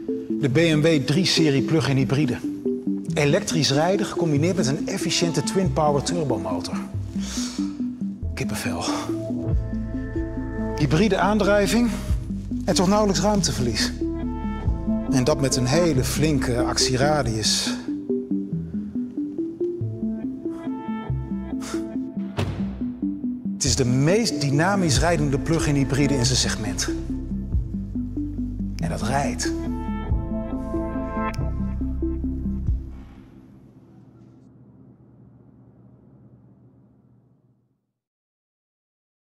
De BMW 3-serie plug-in hybride. Elektrisch rijden gecombineerd met een efficiënte twin-power turbomotor. Kippenvel. Hybride aandrijving en toch nauwelijks ruimteverlies. En dat met een hele flinke actieradius. Het is de meest dynamisch rijdende plug-in hybride in zijn segment. En dat rijdt.